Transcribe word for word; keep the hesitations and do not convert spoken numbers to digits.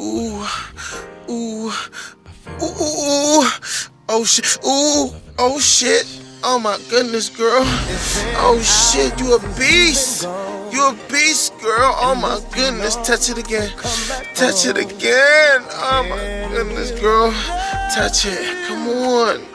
Ooh, ooh, ooh, ooh, oh shit, ooh, oh shit, oh my goodness, girl, oh shit, you a beast, you a beast, girl, oh my goodness, touch it again, touch it again, oh my goodness, girl, touch it, come on.